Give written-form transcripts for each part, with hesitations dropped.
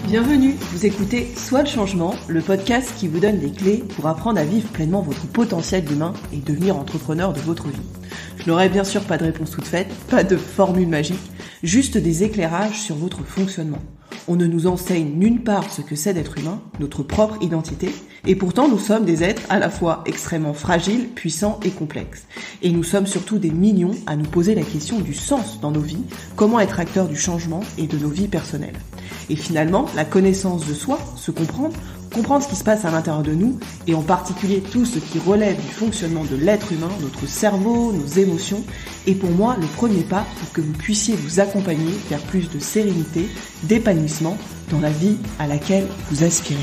Bienvenue, vous écoutez Soit le changement, le podcast qui vous donne des clés pour apprendre à vivre pleinement votre potentiel humain et devenir entrepreneur de votre vie. Je n'aurai bien sûr pas de réponse toute faite, pas de formule magique, juste des éclairages sur votre fonctionnement. On ne nous enseigne nulle part ce que c'est d'être humain, notre propre identité, et pourtant nous sommes des êtres à la fois extrêmement fragiles, puissants et complexes. Et nous sommes surtout des millions à nous poser la question du sens dans nos vies, comment être acteurs du changement et de nos vies personnelles. Et finalement, la connaissance de soi, se comprendre ce qui se passe à l'intérieur de nous, et en particulier tout ce qui relève du fonctionnement de l'être humain, notre cerveau, nos émotions, est pour moi le premier pas pour que vous puissiez vous accompagner vers plus de sérénité, d'épanouissement dans la vie à laquelle vous aspirez.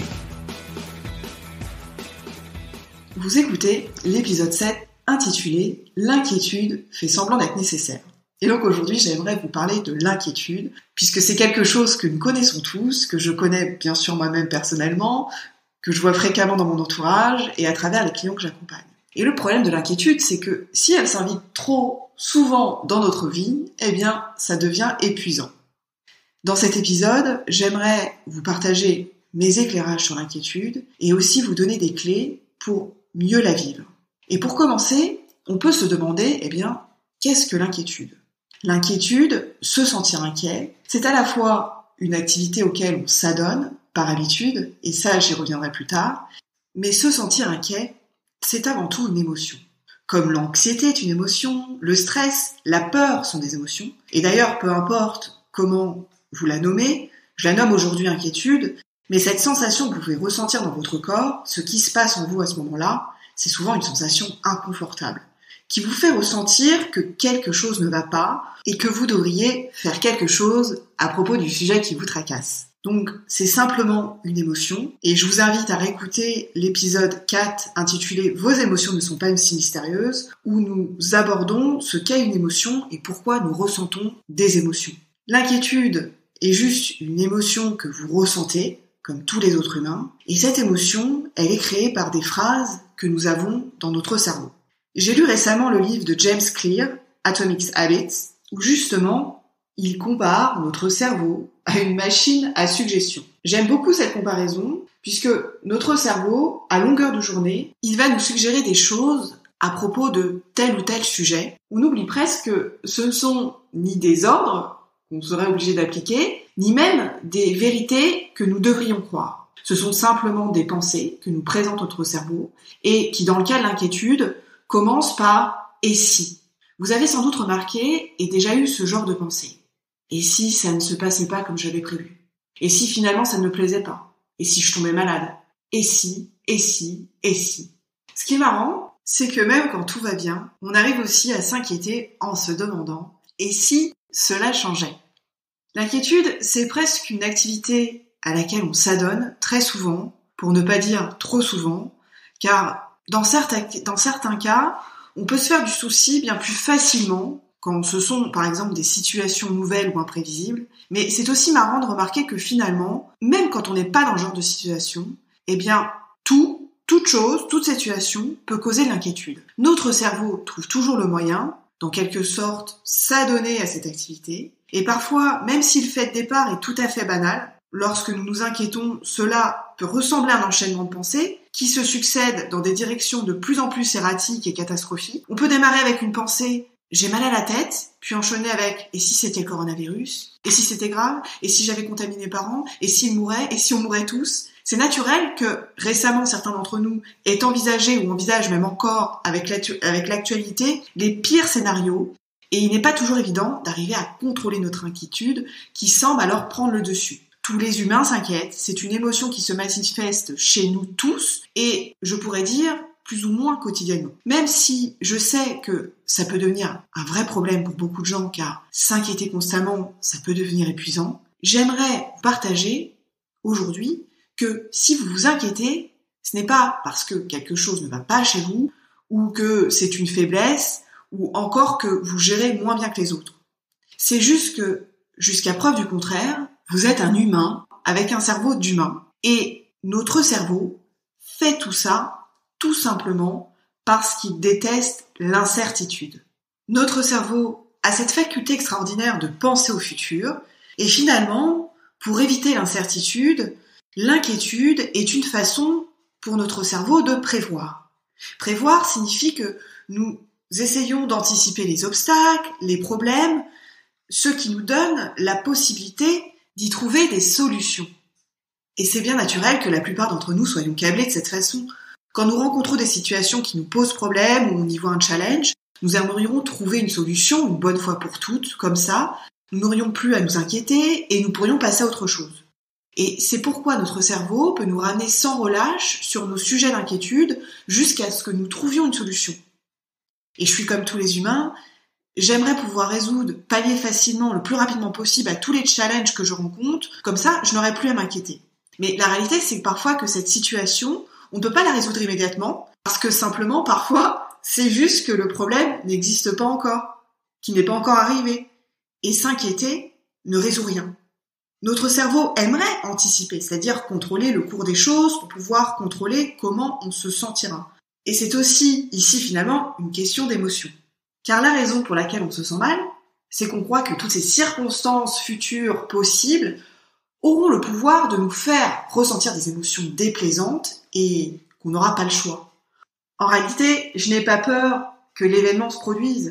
Vous écoutez l'épisode 7 intitulé « L'inquiétude fait semblant d'être nécessaire ». Et donc aujourd'hui, j'aimerais vous parler de l'inquiétude, puisque c'est quelque chose que nous connaissons tous, que je connais bien sûr moi-même personnellement, que je vois fréquemment dans mon entourage et à travers les clients que j'accompagne. Et le problème de l'inquiétude, c'est que si elle s'invite trop souvent dans notre vie, eh bien, ça devient épuisant. Dans cet épisode, j'aimerais vous partager mes éclairages sur l'inquiétude et aussi vous donner des clés pour mieux la vivre. Et pour commencer, on peut se demander, eh bien, qu'est-ce que l'inquiétude ? L'inquiétude, se sentir inquiet, c'est à la fois une activité auquel on s'adonne par habitude, et ça j'y reviendrai plus tard, mais se sentir inquiet, c'est avant tout une émotion. Comme l'anxiété est une émotion, le stress, la peur sont des émotions, et d'ailleurs peu importe comment vous la nommez, je la nomme aujourd'hui inquiétude, mais cette sensation que vous pouvez ressentir dans votre corps, ce qui se passe en vous à ce moment-là, c'est souvent une sensation inconfortable, qui vous fait ressentir que quelque chose ne va pas et que vous devriez faire quelque chose à propos du sujet qui vous tracasse. Donc, c'est simplement une émotion et je vous invite à réécouter l'épisode 4 intitulé « Vos émotions ne sont pas si mystérieuses » où nous abordons ce qu'est une émotion et pourquoi nous ressentons des émotions. L'inquiétude est juste une émotion que vous ressentez, comme tous les autres humains, et cette émotion, elle est créée par des phrases que nous avons dans notre cerveau. J'ai lu récemment le livre de James Clear, Atomic Habits, où justement, il compare notre cerveau à une machine à suggestion. J'aime beaucoup cette comparaison, puisque notre cerveau, à longueur de journée, il va nous suggérer des choses à propos de tel ou tel sujet. On oublie presque que ce ne sont ni des ordres qu'on serait obligé d'appliquer, ni même des vérités que nous devrions croire. Ce sont simplement des pensées que nous présente notre cerveau, et qui, dans le cas de l'inquiétude, commence par « et si ». Vous avez sans doute remarqué et déjà eu ce genre de pensée. Et si ça ne se passait pas comme j'avais prévu ? Et si finalement ça ne me plaisait pas ? Et si je tombais malade ? Et si, et si, et si ? Ce qui est marrant, c'est que même quand tout va bien, on arrive aussi à s'inquiéter en se demandant « et si cela changeait ?» L'inquiétude, c'est presque une activité à laquelle on s'adonne très souvent, pour ne pas dire trop souvent, car dans certains cas, on peut se faire du souci bien plus facilement quand ce sont par exemple des situations nouvelles ou imprévisibles, mais c'est aussi marrant de remarquer que finalement, même quand on n'est pas dans ce genre de situation, eh bien toute chose, toute situation peut causer de l'inquiétude. Notre cerveau trouve toujours le moyen, d'en quelque sorte, s'adonner à cette activité, et parfois, même si le fait de départ est tout à fait banal, lorsque nous nous inquiétons, cela peut ressembler à un enchaînement de pensées qui se succèdent dans des directions de plus en plus erratiques et catastrophiques. On peut démarrer avec une pensée « j'ai mal à la tête », puis enchaîner avec « et si c'était le coronavirus ? Et si c'était grave ? Et si j'avais contaminé mes parents ? Et s'ils mouraient ? Et si on mourait tous ?» C'est naturel que récemment certains d'entre nous aient envisagé ou envisagent même encore avec l'actualité les pires scénarios, et il n'est pas toujours évident d'arriver à contrôler notre inquiétude qui semble alors prendre le dessus. Tous les humains s'inquiètent, c'est une émotion qui se manifeste chez nous tous et je pourrais dire plus ou moins quotidiennement. Même si je sais que ça peut devenir un vrai problème pour beaucoup de gens car s'inquiéter constamment, ça peut devenir épuisant, j'aimerais partager aujourd'hui que si vous vous inquiétez, ce n'est pas parce que quelque chose ne va pas chez vous ou que c'est une faiblesse ou encore que vous gérez moins bien que les autres. C'est juste que, jusqu'à preuve du contraire, vous êtes un humain avec un cerveau d'humain. Et notre cerveau fait tout ça tout simplement parce qu'il déteste l'incertitude. Notre cerveau a cette faculté extraordinaire de penser au futur et finalement, Pour éviter l'incertitude, l'inquiétude est une façon pour notre cerveau de prévoir. Prévoir signifie que nous essayons d'anticiper les obstacles, les problèmes, ce qui nous donne la possibilité d'y trouver des solutions. Et c'est bien naturel que la plupart d'entre nous soyons câblés de cette façon. Quand nous rencontrons des situations qui nous posent problème ou on y voit un challenge, nous aimerions trouver une solution une bonne fois pour toutes, comme ça, nous n'aurions plus à nous inquiéter et nous pourrions passer à autre chose. Et c'est pourquoi notre cerveau peut nous ramener sans relâche sur nos sujets d'inquiétude jusqu'à ce que nous trouvions une solution. Et je suis comme tous les humains, j'aimerais pouvoir pallier facilement, le plus rapidement possible à tous les challenges que je rencontre, comme ça je n'aurais plus à m'inquiéter. Mais la réalité c'est que parfois que cette situation, on ne peut pas la résoudre immédiatement, parce que simplement parfois c'est juste que le problème n'existe pas encore, qu'il n'est pas encore arrivé. Et s'inquiéter ne résout rien. Notre cerveau aimerait anticiper, c'est-à-dire contrôler le cours des choses pour pouvoir contrôler comment on se sentira. Et c'est aussi, ici finalement, une question d'émotion. Car la raison pour laquelle on se sent mal, c'est qu'on croit que toutes ces circonstances futures possibles auront le pouvoir de nous faire ressentir des émotions déplaisantes et qu'on n'aura pas le choix. En réalité, je n'ai pas peur que l'événement se produise.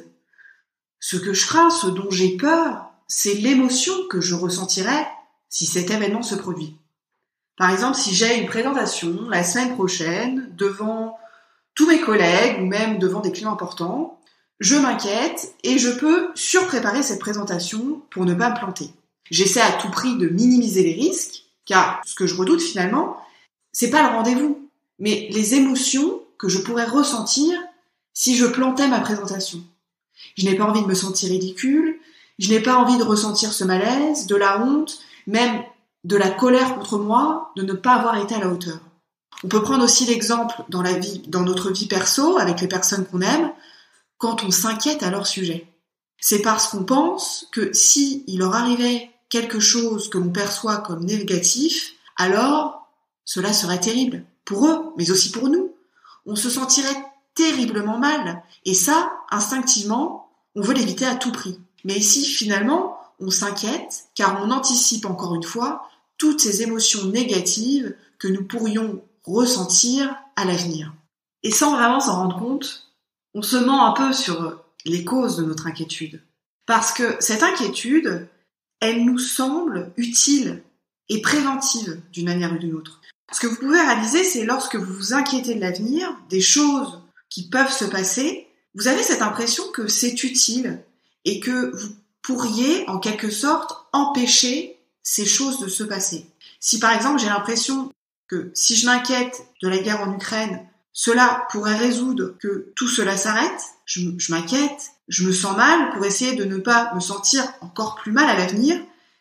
Ce que je crains, ce dont j'ai peur, c'est l'émotion que je ressentirai si cet événement se produit. Par exemple, si j'ai une présentation la semaine prochaine devant tous mes collègues ou même devant des clients importants, je m'inquiète et je peux surpréparer cette présentation pour ne pas me planter. J'essaie à tout prix de minimiser les risques, car ce que je redoute finalement, c'est pas le rendez-vous, mais les émotions que je pourrais ressentir si je plantais ma présentation. Je n'ai pas envie de me sentir ridicule, je n'ai pas envie de ressentir ce malaise, de la honte, même de la colère contre moi, de ne pas avoir été à la hauteur. On peut prendre aussi l'exemple dans notre vie perso, avec les personnes qu'on aime, quand on s'inquiète à leur sujet. C'est parce qu'on pense que si il leur arrivait quelque chose que l'on perçoit comme négatif, alors cela serait terrible pour eux, mais aussi pour nous. On se sentirait terriblement mal. Et ça, instinctivement, on veut l'éviter à tout prix. Mais ici, finalement, on s'inquiète car on anticipe encore une fois toutes ces émotions négatives que nous pourrions ressentir à l'avenir. Et sans vraiment s'en rendre compte, on se ment un peu sur les causes de notre inquiétude. Parce que cette inquiétude, elle nous semble utile et préventive d'une manière ou d'une autre. Ce que vous pouvez réaliser, c'est lorsque vous vous inquiétez de l'avenir, des choses qui peuvent se passer, vous avez cette impression que c'est utile et que vous pourriez, en quelque sorte, empêcher ces choses de se passer. Si par exemple, j'ai l'impression que si je m'inquiète de la guerre en Ukraine, cela pourrait résoudre que tout cela s'arrête, je m'inquiète, je me sens mal pour essayer de ne pas me sentir encore plus mal à l'avenir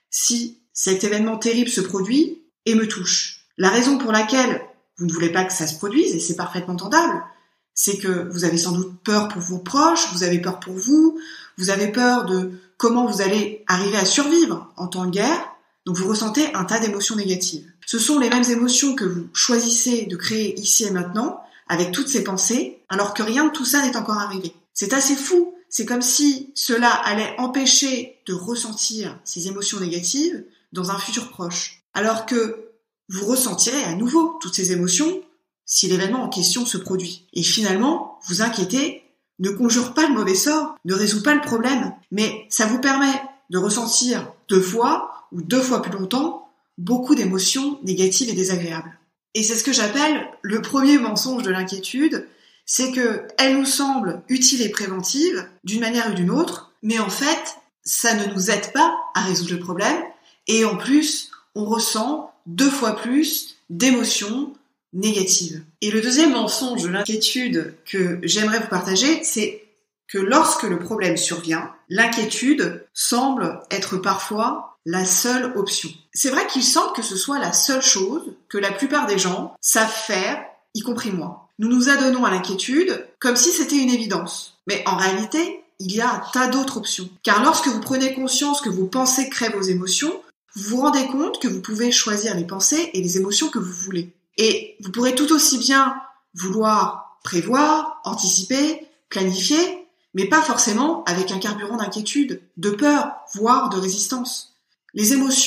si cet événement terrible se produit et me touche. La raison pour laquelle vous ne voulez pas que ça se produise, et c'est parfaitement entendable, c'est que vous avez sans doute peur pour vos proches, vous avez peur pour vous, vous avez peur de comment vous allez arriver à survivre en temps de guerre, donc vous ressentez un tas d'émotions négatives. Ce sont les mêmes émotions que vous choisissez de créer ici et maintenant, avec toutes ces pensées, alors que rien de tout ça n'est encore arrivé. C'est assez fou, c'est comme si cela allait empêcher de ressentir ces émotions négatives dans un futur proche, alors que vous ressentirez à nouveau toutes ces émotions si l'événement en question se produit. Et finalement, vous inquiétez ne conjure pas le mauvais sort, ne résout pas le problème, mais ça vous permet de ressentir 2 fois ou 2 fois plus longtemps beaucoup d'émotions négatives et désagréables. Et c'est ce que j'appelle le premier mensonge de l'inquiétude, c'est que elle nous semble utile et préventive d'une manière ou d'une autre, mais en fait, ça ne nous aide pas à résoudre le problème, et en plus, on ressent 2 fois plus d'émotions négatives. Et le deuxième mensonge de l'inquiétude que j'aimerais vous partager, c'est que lorsque le problème survient, l'inquiétude semble être parfois la seule option. C'est vrai qu'il semble que ce soit la seule chose que la plupart des gens savent faire, y compris moi. Nous nous adonnons à l'inquiétude comme si c'était une évidence. Mais en réalité, il y a un tas d'autres options. Car lorsque vous prenez conscience que vos pensées créent vos émotions, vous vous rendez compte que vous pouvez choisir les pensées et les émotions que vous voulez. Et vous pourrez tout aussi bien vouloir prévoir, anticiper, planifier, mais pas forcément avec un carburant d'inquiétude, de peur, voire de résistance. Les émotions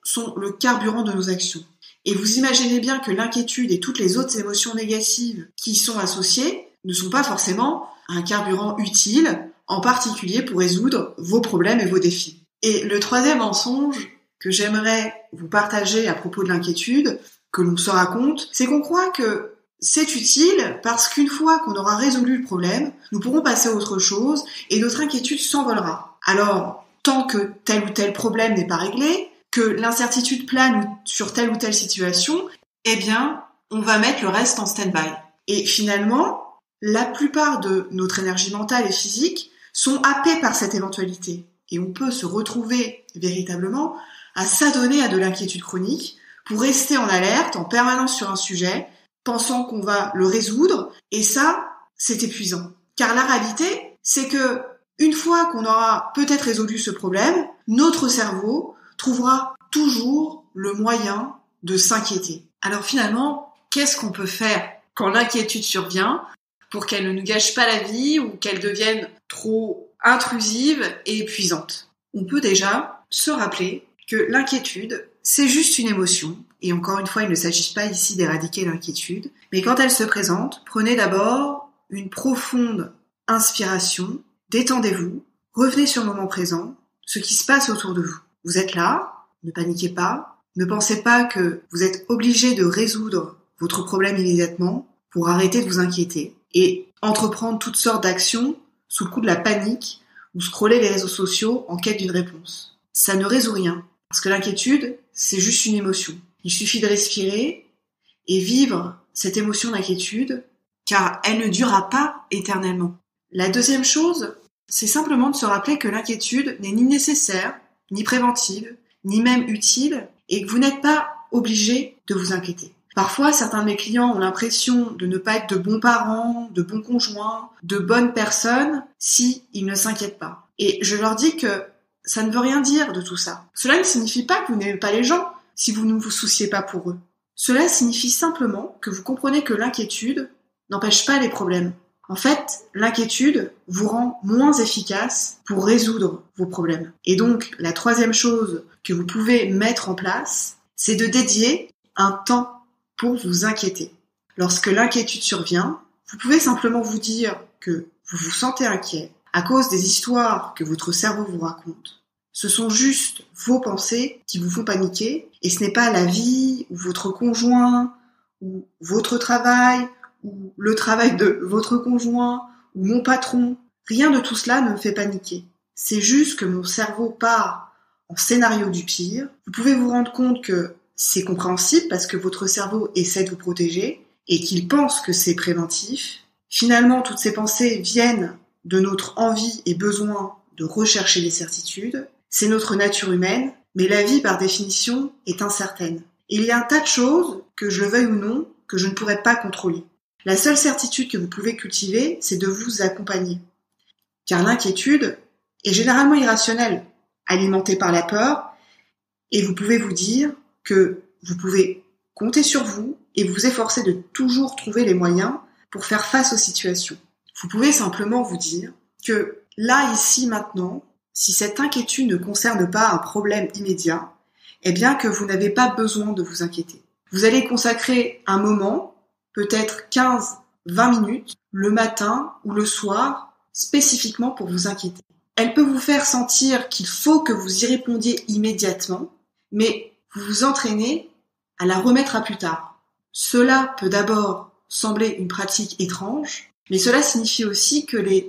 sont le carburant de nos actions. Et vous imaginez bien que l'inquiétude et toutes les autres émotions négatives qui y sont associées ne sont pas forcément un carburant utile, en particulier pour résoudre vos problèmes et vos défis. Et le troisième mensonge que j'aimerais vous partager à propos de l'inquiétude, que l'on se raconte, c'est qu'on croit que c'est utile parce qu'une fois qu'on aura résolu le problème, nous pourrons passer à autre chose et notre inquiétude s'envolera. Alors, tant que tel ou tel problème n'est pas réglé, que l'incertitude plane sur telle ou telle situation, eh bien, on va mettre le reste en stand-by. Et finalement, la plupart de notre énergie mentale et physique sont happées par cette éventualité. Et on peut se retrouver véritablement à s'adonner à de l'inquiétude chronique pour rester en alerte, en permanence sur un sujet, pensant qu'on va le résoudre. Et ça, c'est épuisant. Car la réalité, c'est que une fois qu'on aura peut-être résolu ce problème, notre cerveau trouvera toujours le moyen de s'inquiéter. Alors finalement, qu'est-ce qu'on peut faire quand l'inquiétude survient pour qu'elle ne nous gâche pas la vie ou qu'elle devienne trop intrusive et épuisante? On peut déjà se rappeler que l'inquiétude, c'est juste une émotion. Et encore une fois, il ne s'agit pas ici d'éradiquer l'inquiétude. Mais quand elle se présente, prenez d'abord une profonde inspiration, détendez-vous, revenez sur le moment présent, ce qui se passe autour de vous. Vous êtes là, ne paniquez pas, ne pensez pas que vous êtes obligé de résoudre votre problème immédiatement pour arrêter de vous inquiéter et entreprendre toutes sortes d'actions sous le coup de la panique ou scroller les réseaux sociaux en quête d'une réponse. Ça ne résout rien, parce que l'inquiétude, c'est juste une émotion. Il suffit de respirer et vivre cette émotion d'inquiétude, car elle ne durera pas éternellement. La deuxième chose, c'est simplement de se rappeler que l'inquiétude n'est ni nécessaire, ni préventive, ni même utile, et que vous n'êtes pas obligé de vous inquiéter. Parfois, certains de mes clients ont l'impression de ne pas être de bons parents, de bons conjoints, de bonnes personnes, si ils ne s'inquiètent pas. Et je leur dis que ça ne veut rien dire de tout ça. Cela ne signifie pas que vous n'aimez pas les gens, si vous ne vous souciez pas pour eux. Cela signifie simplement que vous comprenez que l'inquiétude n'empêche pas les problèmes. En fait, l'inquiétude vous rend moins efficace pour résoudre vos problèmes. Et donc, la troisième chose que vous pouvez mettre en place, c'est de dédier un temps pour vous inquiéter. Lorsque l'inquiétude survient, vous pouvez simplement vous dire que vous vous sentez inquiet à cause des histoires que votre cerveau vous raconte. Ce sont juste vos pensées qui vous font paniquer et ce n'est pas la vie ou votre conjoint ou votre travail ou le travail de votre conjoint ou mon patron. Rien de tout cela ne me fait paniquer. C'est juste que mon cerveau part en scénario du pire. Vous pouvez vous rendre compte que c'est compréhensible parce que votre cerveau essaie de vous protéger et qu'il pense que c'est préventif. Finalement, toutes ces pensées viennent de notre envie et besoin de rechercher les certitudes. C'est notre nature humaine, mais la vie, par définition, est incertaine. Il y a un tas de choses, que je le veuille ou non, que je ne pourrais pas contrôler. La seule certitude que vous pouvez cultiver, c'est de vous accompagner. Car l'inquiétude est généralement irrationnelle, alimentée par la peur, et vous pouvez vous dire que vous pouvez compter sur vous et vous efforcer de toujours trouver les moyens pour faire face aux situations. Vous pouvez simplement vous dire que là, ici, maintenant, si cette inquiétude ne concerne pas un problème immédiat, eh bien que vous n'avez pas besoin de vous inquiéter. Vous allez consacrer un moment, peut-être 15-20 minutes, le matin ou le soir, spécifiquement pour vous inquiéter. Elle peut vous faire sentir qu'il faut que vous y répondiez immédiatement, mais vous vous entraînez à la remettre à plus tard. Cela peut d'abord sembler une pratique étrange, mais cela signifie aussi que les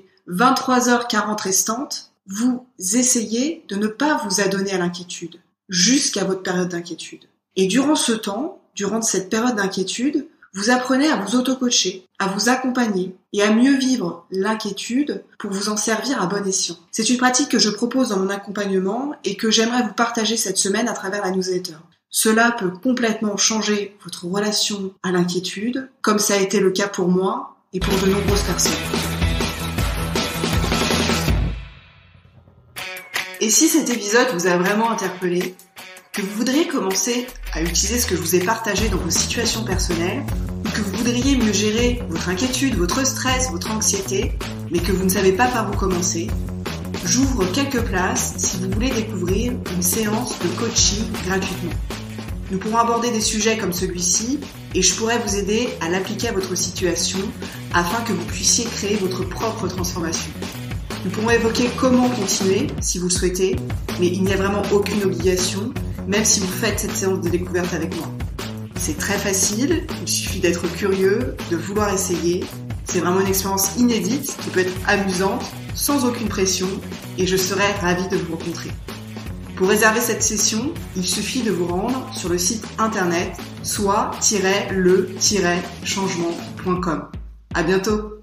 23h40 restantes, vous essayez de ne pas vous adonner à l'inquiétude, jusqu'à votre période d'inquiétude. Et durant ce temps, durant cette période d'inquiétude, vous apprenez à vous auto-coacher, à vous accompagner et à mieux vivre l'inquiétude pour vous en servir à bon escient. C'est une pratique que je propose dans mon accompagnement et que j'aimerais vous partager cette semaine à travers la newsletter. Cela peut complètement changer votre relation à l'inquiétude, comme ça a été le cas pour moi et pour de nombreuses personnes. Et si cet épisode vous a vraiment interpellé, que vous voudriez commencer à utiliser ce que je vous ai partagé dans vos situations personnelles, ou que vous voudriez mieux gérer votre inquiétude, votre stress, votre anxiété, mais que vous ne savez pas par où commencer, j'ouvre quelques places si vous voulez découvrir une séance de coaching gratuitement. Nous pourrons aborder des sujets comme celui-ci et je pourrai vous aider à l'appliquer à votre situation afin que vous puissiez créer votre propre transformation. Nous pourrons évoquer comment continuer si vous le souhaitez, mais il n'y a vraiment aucune obligation, même si vous faites cette séance de découverte avec moi. C'est très facile, il suffit d'être curieux, de vouloir essayer. C'est vraiment une expérience inédite qui peut être amusante, sans aucune pression, et je serai ravie de vous rencontrer. Pour réserver cette session, il suffit de vous rendre sur le site internet soi-le-changement.com. À bientôt!